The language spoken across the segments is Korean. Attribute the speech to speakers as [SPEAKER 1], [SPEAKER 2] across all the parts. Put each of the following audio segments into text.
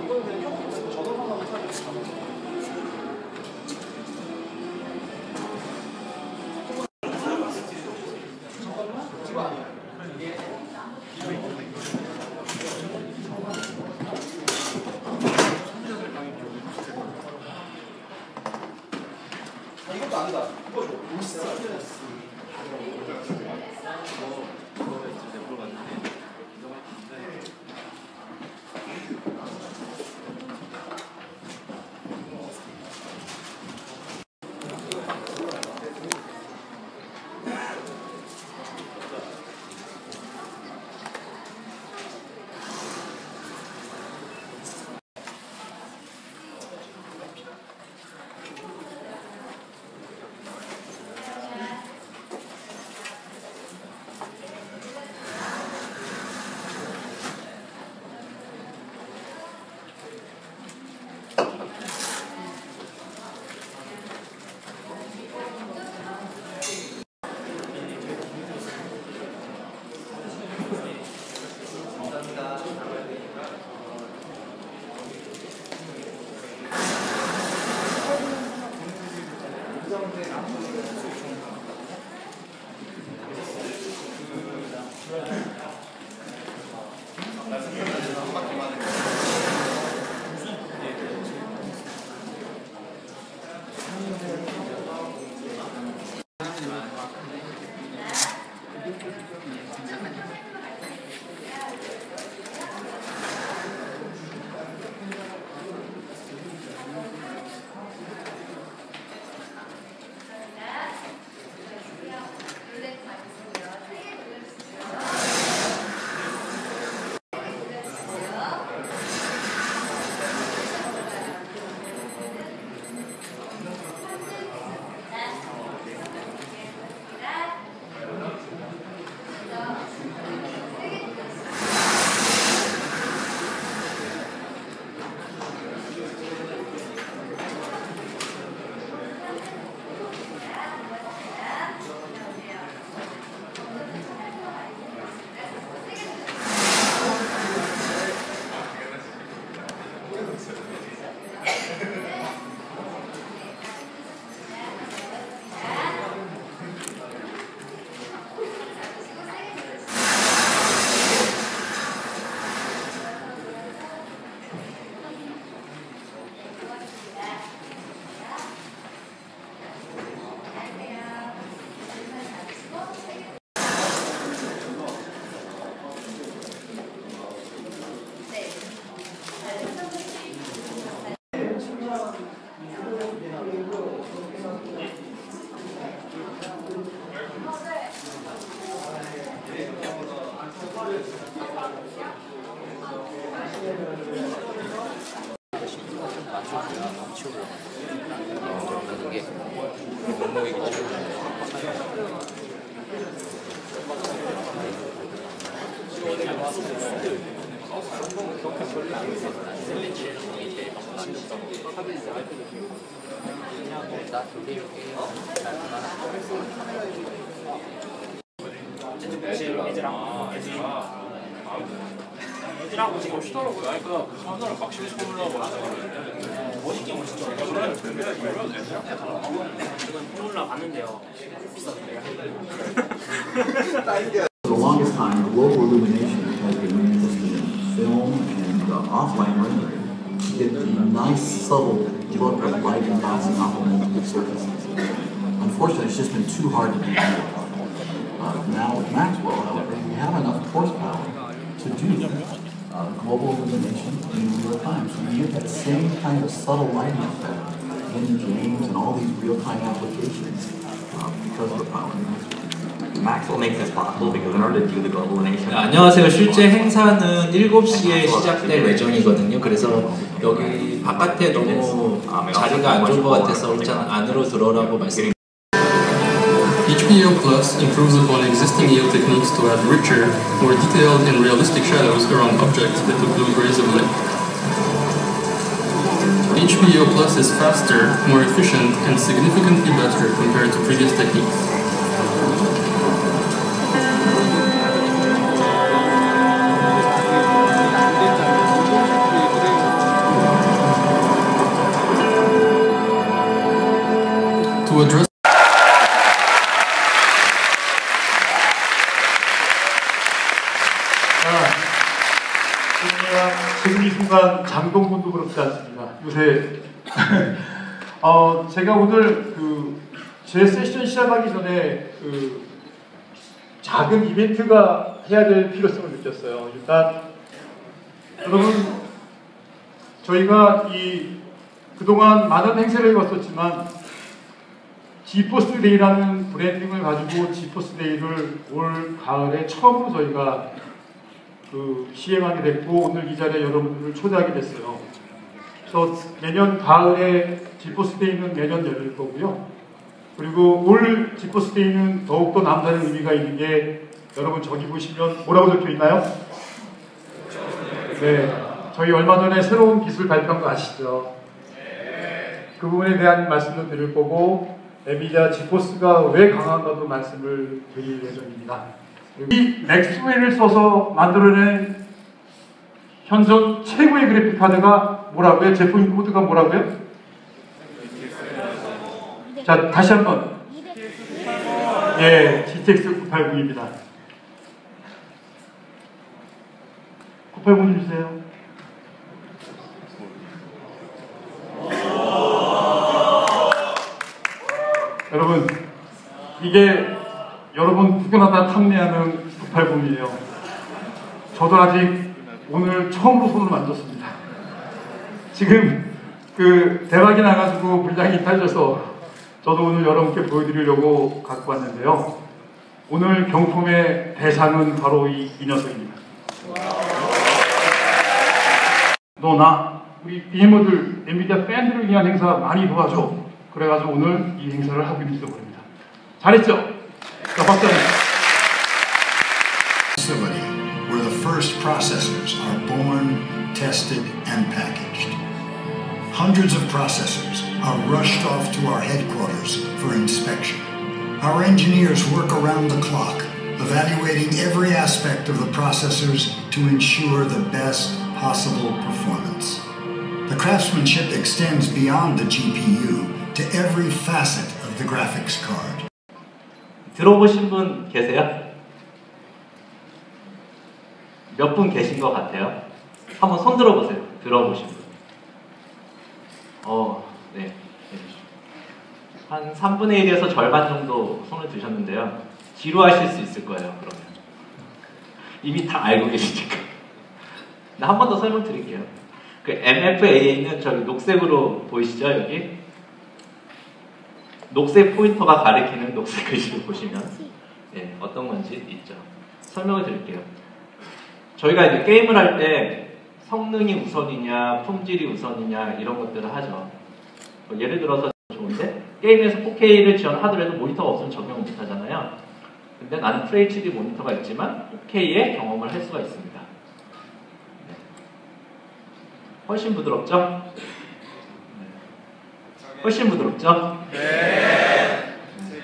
[SPEAKER 1] 이것도 아니다. 이거 줘.
[SPEAKER 2] 애들하고 지금 오시더라고요. 그러니까 사람들을 막 실수 보려고 멋있게 멋있죠. 지금 포뮬라 봤는데요. 비쌌대요.
[SPEAKER 3] For the longest time, global illumination has been interested in film and offline rendering to get the nice, subtle look of light bouncing off of multiple surfaces. Unfortunately, it's just been too hard to do. Now with Maxwell, however, we have enough horsepower to do global illumination in real time. So we get that same kind of subtle lighting effect in games and all these real-time applications because of the power of Maxwell.
[SPEAKER 4] Maxwell makes this possible because in order to do the global illumination.
[SPEAKER 5] 안녕하세요. 실제 행사는 7시에 시작될 예정이거든요. 그래서 여기 바깥에 너무 자리가 안 좋은 것 같아서 일단 안으로 들어오라고 말씀드립니다.
[SPEAKER 6] HPEO Plus improves upon existing EO techniques to add richer, more detailed and realistic shadows around objects that occlude rays of light. HPEO Plus is faster, more efficient, and significantly better compared to previous techniques. address
[SPEAKER 7] 지금 이 순간 장동건도 그렇지 않습니다. 요새 제가 오늘 제 세션 시작하기 전에 작은 이벤트가 해야 될 필요성을 느꼈어요. 일단 여러분 저희가 그동안 많은 행사를 해왔었지만 지포스 데이라는 브랜딩을 가지고 지포스 데이를 올 가을에 처음으로 저희가 시행하게 됐고 오늘 이 자리에 여러분들을 초대하게 됐어요. 그래서 내년 가을에 지포스 데이는 매년 열릴 거고요. 그리고 올 지포스 데이는 더욱더 남다른 의미가 있는 게 여러분 저기 보시면 뭐라고 적혀 있나요? 네, 저희 얼마 전에 새로운 기술 발표한 거 아시죠? 그 부분에 대한 말씀도 드릴 거고 엔비디아 지포스가 왜 강한가도 말씀을 드릴 예정입니다. 이 맥스웰을 써서 만들어낸 현존 최고의 그래픽 카드가 뭐라고요? 제품 코드가 뭐라고요? 자, 다시 한번. 예, GTX 980입니다. 980 주세요. 여러분, 이게 여러분 누구나 다 탐내하는 980이에요. 저도 아직 오늘 처음으로 손을 만졌습니다. 지금 대박이 나가지고 분량이 딸려서 저도 오늘 여러분께 보여드리려고 갖고 왔는데요. 오늘 경품의 대상은 바로 이 녀석입니다. 너나 우리 게이머들, 엔비디아 팬들을 위한 행사 많이 도와줘. 그래가지고 오늘 이 행사를 하고 있는지도 모릅니다. 잘했죠?
[SPEAKER 8] Facility where the first processors are born, tested, and packaged. Hundreds of processors are rushed off to our headquarters for inspection. Our engineers work around the clock, evaluating every aspect of the processors to ensure the best possible performance. The craftsmanship extends beyond the GPU to every facet of the graphics card.
[SPEAKER 4] 들어보신 분 계세요? 몇 분 계신 것 같아요? 한번 손 들어보세요. 들어보신 분. 네. 한 3분의 1에서 절반 정도 손을 드셨는데요. 지루하실 수 있을 거예요, 그러면. 이미 다 알고 계시니까. 한 번 더 설명드릴게요. MFA는 저기 녹색으로 보이시죠, 여기? 녹색 포인터가 가리키는 녹색 글씨를 보시면 어떤 건지 있죠. 설명을 드릴게요. 저희가 이제 게임을 할 때 성능이 우선이냐, 품질이 우선이냐 이런 것들을 하죠. 예를 들어서 좋은데 게임에서 4K를 지원하더라도 모니터가 없으면 적용 못 하잖아요. 근데 나는 FHD 모니터가 있지만 4K의 경험을 할 수가 있습니다. 훨씬 부드럽죠? 훨씬 부드럽죠? 네.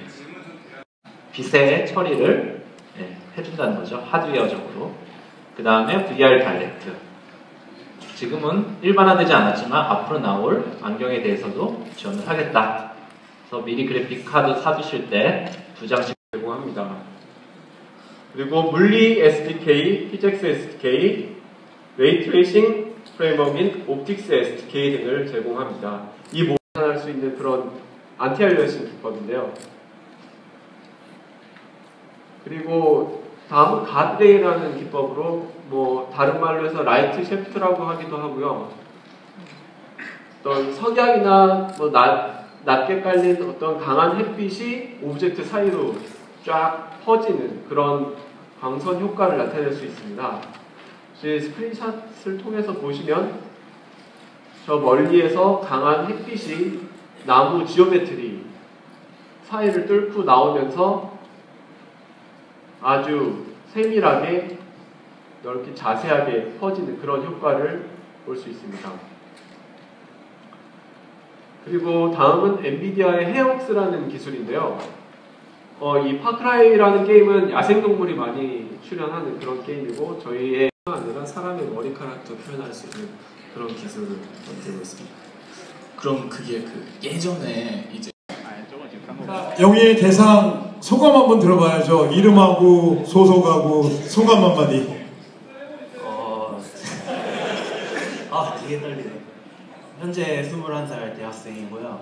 [SPEAKER 4] 빛의 처리를 해준다는 거죠. 하드웨어적으로. 그 다음에 VR 달렉트. 지금은 일반화되지 않았지만 앞으로 나올 안경에 대해서도 지원을 하겠다. 그래서 미리 그래픽 카드 사두실 때 2장씩
[SPEAKER 9] 제공합니다. 그리고 물리 SDK, 피젝스 SDK, 레이트레이싱 프레임워크인 옵틱스 SDK 등을 제공합니다. 이 모든 할 수 있는 그런 안티알리어싱 기법인데요. 그리고 다음은 가드레일이라는 기법으로 다른 말로 해서 라이트 셰프트라고 하기도 하고요. 어떤 석양이나 낮게 깔린 어떤 강한 햇빛이 오브젝트 사이로 쫙 퍼지는 그런 광선 효과를 나타낼 수 있습니다. 스크린샷을 통해서 보시면 저 멀리에서 강한 햇빛이 나무 지오메트리 사이를 뚫고 나오면서 아주 세밀하게 넓게 자세하게 퍼지는 그런 효과를 볼 수 있습니다. 그리고 다음은 엔비디아의 헤어웍스라는 기술인데요. 이 파크라이라는 게임은 야생동물이 많이 출연하는 그런 게임이고 저희의 아니라 사람의 머리카락도 표현할 수 있는 그런 기술을 만들고 있습니다.
[SPEAKER 10] 그럼 그게 예전에 이제 영예의 대상 소감 한번 들어봐야죠. 이름하고 소속하고 소감 한마디.
[SPEAKER 11] 되게 떨리네. 현재 21살 대학생이고요.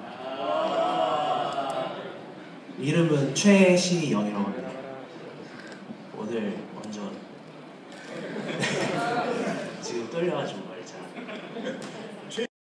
[SPEAKER 11] 이름은 최시영이라고 합니다. 오늘 완전 지금 떨려가지고 말이잖아.